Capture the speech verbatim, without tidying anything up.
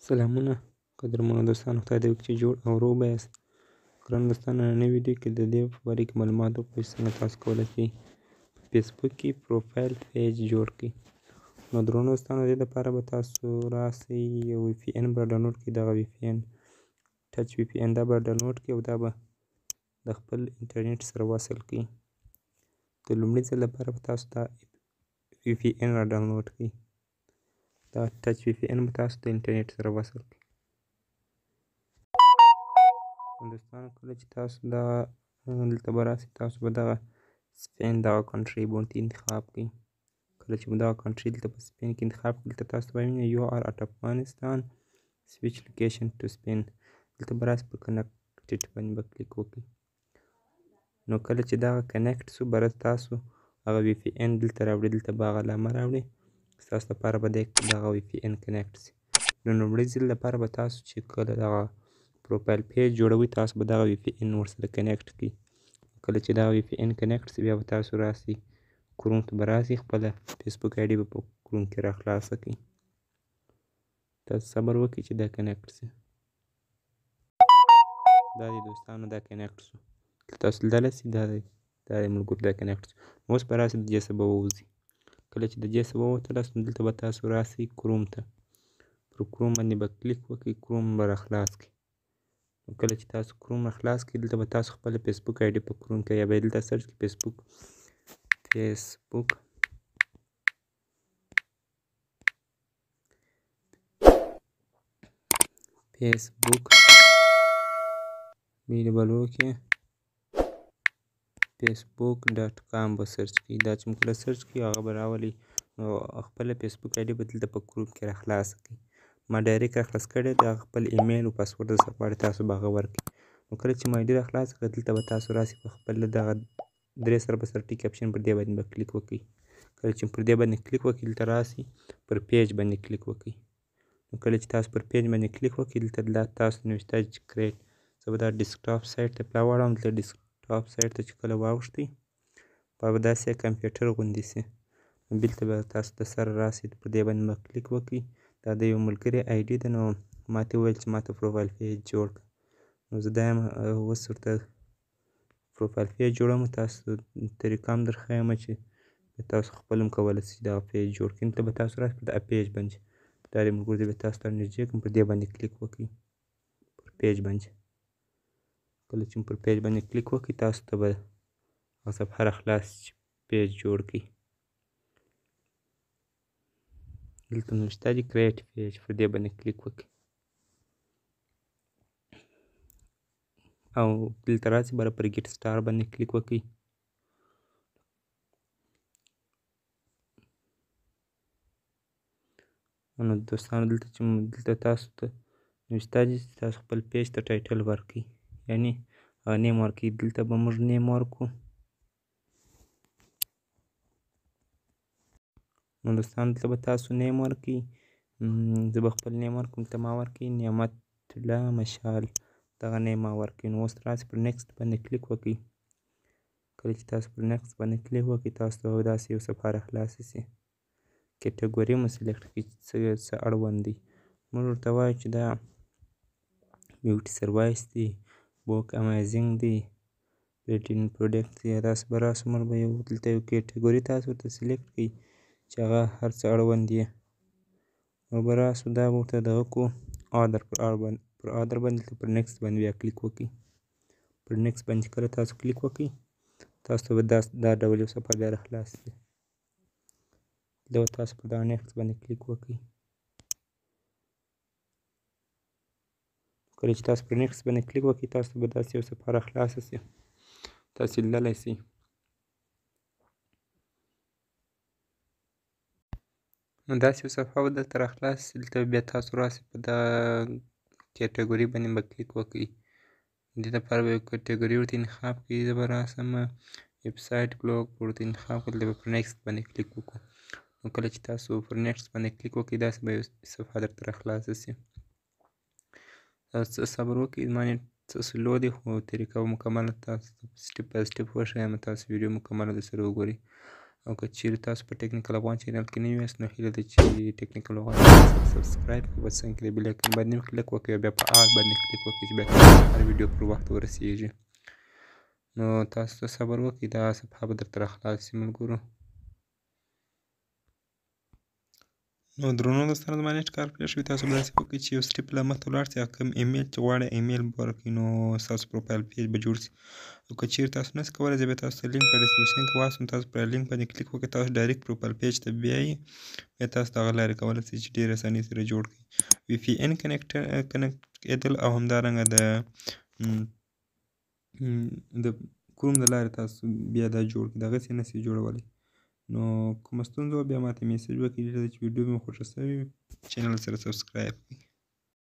سلامونه قدرمنو دوستانو، خدای دې وکړي چې جوړ او روغ به یاست. ګرانو دوستانو، نننۍ ویډیو کې د دې په باره کې معلومات ورکوو چې څنګه تاسو کولی شئ په فیسبوک کې پروفایل پیج جوړ کړئ. نو درنو دوستانو، د دې لپاره به تاسو راسئ یو وي پي این به ډاونلوډ کړئ. دغه وي پي این ټچ وي پي این دا به ډاونلوډ کړئ او دا به د خپل انټرنیټ سره وصل کړئ. د لومړي ځل لپاره به تاسو دا وي پي این را ډاونلوډ کړئ. دا ټچ وي پي این به تاسو د انټرنیټ سره وصل کړئ. دوستانو، کله چې تاسو دا دلته به راسئ، تاسو به دغه سپین دغه کنټري به ورته انتخاب کړئ. کله چې مو دغه کنټري دلته په سپین کې انتخاب کړئ، دلته تاسو ته به ووینئ یو آر اټ افغانستان سویچ لوکیشن ټو سپین. دلته به راسئ، په کنیکټډ باندې به کلیک وکړئ. نو کله چې دغه کنیکټ شو، به تاسو هغه وي پي این دلته راوړئ. دلته به هغه علامه راوړئ. ستاسو لپاره به دغه وي پي این کنیکټ شي. نو لومړي ځل لپاره به تاسو چې کله دغه پروفایل پیج جوړوئ، تاسو به دغه وي پي این ورسره کنیکټ کړئ. کله چې دغه وي پي این کنیکټ شي، بیا به تاسو راسئ کروم ته به راسئ، خپله فیسبوک آی ډي به په کروم کې را خلاصه کړئ. تاسو صبر وکړئ چې دا کنیکټ شي. دا دی دوستانو، دا کنیکټ شو. تاسو لیدلی شئ دا دی دا دی ملګرو، دا کنیکټ شو. اوس به راسئ د دې څخه به ووځئ. کله چې د دې څخه ووتلاست، نو دلته به تاسو راسئ کروم ته. پر کروم باندې به کلیک وکړئ، کروم به را خلاص کړئ. نو کله چې تاسو کروم را خلاص کړئ، دلته به تاسو خپله فیسبوک آی ډي په کروم کې یا به دلته سرچ کړئ فیسبوک فیسبوک فیسبوک بې ډبل او کې فیسبوک ډاټ کام به سرچ کړئ. دا چې مو کله سرچ کړئ، هغه به راولئ. نو خپله فیسبوک آی ډي به دلته په کروم کې را خلاصه کړئ. ما ډایرکټ را خلاص کړې ده. خپل ایمیل او پاسورډ درڅخه غواړي، تاسو به هغه ورکړئ. نو کله چې مو آی ډي را خلاصه کړه، دلته به تاسو راسئ، په خپل دغه درې سره به سره ټیک اپشن پر دې باندې به کلیک وکړئ. کله چې پر دې باندې کلیک وکړئ، دلته راسئ، پر پیج باندې کلیک وکړئ. نو کله چې تاسو پر پیج باندې کلیک وکړئ، دلته دا تاسو نوشته چې کریټ. زه به دا ډیسکټاپ سایټ ته پلا واړوم. دلته ډیسکټاپ سایټ ته چې کله واوښتئ، به داسې کمپیوټر غوندې شي. نو بېلته به تاسو د سره راسئ، پر دې باندې به کلیک وکړئ. دا د یو ملګري آی ډي ده. نو ما ته وویل چې ما ته پروفایل پیج جوړ کړه. نو زه دا یم اوس ورته پروفایل پیج جوړوم. تاسو طریقه هم درښیم چې تاسو خپل هم کولی شئ دغه پیج جوړ کړئ. دلته به تاسو راسئ، په دغه پیج باندې دا دی ملګرو، زه به تاسو ته نږدې کړم. پر دې باندې کلیک وکړئ، پر پیج باندې. کله چې مو پر پیج باندې کلیک وکړئ، تاسو ته به هغه صفحه را خلاص شي چې پیج جوړ کړئ. دلته نو شته دي کریټ پیج، پر دې باندې کلیک وکړئ. او دلته راسئ، بیا پر ګیټ سټار باندې کلیک وکړئ. نو دوستانو، دلته چې دلته تاسو ته نوشته دي چې تاسو خپل پیج ته ټایټل ورکړئ، یعنې هغه نیم ورکړئ. دلته به موږ نیم ورکړو. نو دوستانو، دلته به تاسو نیم ورکړئ. زه به خپل نیم ورکړم. دلته ما ورکړئ نعمت الله مشال، دغه نیم ما ورکړئ. نو اوس راسئ، پر نیکسټ باندې کلیک وکړئ. کله چې تاسو پر نیکسټ باندې کلیک وکړئ، تاسو ته به داسې یو صفحه را خلاصه شي. کټګوري مو سلیکټ کړئ چې څه څه اړوند دی. موږ ورته وایو چې دا بیوټي سروایس دی، بوک امیزینګ دی، ریټین پروډکټ دی، داسې به راسو. موږ به یو دلته یو کټګوري تاسو ورته سلیکټ کړئ چې هغه هر څه اړوند یې. نو به راسو، دا به ورته دغه کړو آدر. پر پر آدر باندې دلته پر نیکسټ باندې بیا کلیک وکړئ. پر نیکسټ باندې کله تاسو کلیک وکړئ، تاسو ته به دا دا ډول یو صفحه بیا را خلاصه شي. دا به تاسو پر دغه نیکسټ باندې کلیک وکړئ. کله چې تاسو پر نیکسټ باندې کلیک وکړئ، تاسو ته به داسې یو صفحه را خلاصه شي. تاسو یې لیدلی شئ. نو داسې یو صفحه به درته را خلاصه شي. دلته بیا تاسو راسئ، په دغه کټګوري باندې به کلیک وکړئ. د دې لپاره به یو کټګوري ورته انتخاب کړئ. زه به راسم ویب سایټ بلاګ ورته انتخاب کړئ. دلته به پر نیکسټ باندې کلیک وکړو. نو کله چې تاسو پر نیکسټ باندې کلیک وکړئ، داسې به یو صفحه درته را خلاصه شي. تاسو څه صبر وکړئ. زما نېټ څه سلو دی، خو طریقه به مکمله تاسو ته سټپ بای سټپ وښیم. تاسو ویډیو مکمله درسره وګورئ. او که چیرې تاسو په ټیکنیکل افغان چینل کې نوي یاست نو هیله ده چې ټیکنیکل افغان چینل سره سبسکرایب کړئ، په څنګ کې د بیل آیکن باندې هم کلیک وکړئ او بیا په آل باندې کلیک وکړئ چې بیا هر ویډیو پر وخت ورسیږي. نو تاسو ته صبر وکړئ، دا صفحه به درته راخلاص شي ملګرو. نو درنو دوستانو زما نېټ کار پرې شوي، تاسو به داسې وکړئ چې یو سټیپ لا مخته ولاړ شئ، کوم ایمیل چې غواړئ ایمیل به ورکړئ، نو ستاسو پروفایل پیج به جوړ شي. او که چیرې تاسو نسئ کولی زه بیا تاسو ته لینک په ډسکریپشن کې واچوم، تاسو پر لینک باندې کلیک وکړئ، تاسو ډایرکټ پروفایل پیج ته بیایي، بیا تاسو دغه لارې کولی شئ چې ډېر اسانۍ سره جوړ کړئ. وي پي این کنیکټ کنیکټ کېدل او همدارنګه د د کروم د لارې تاسو بیا دا جوړ کړئ، دغسې نسئ جوړولی. نو کومه ستونزه وه بیا ماته میسج وکړئ، چې ویډیو مې خوښه شوې وي چینل سره سبسکرایب کړئ.